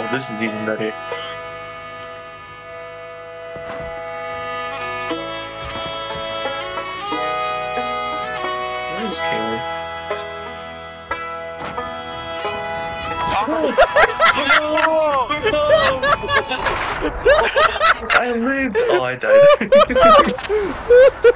this is even better. Where is Kaylee? I lived! Oh, I died.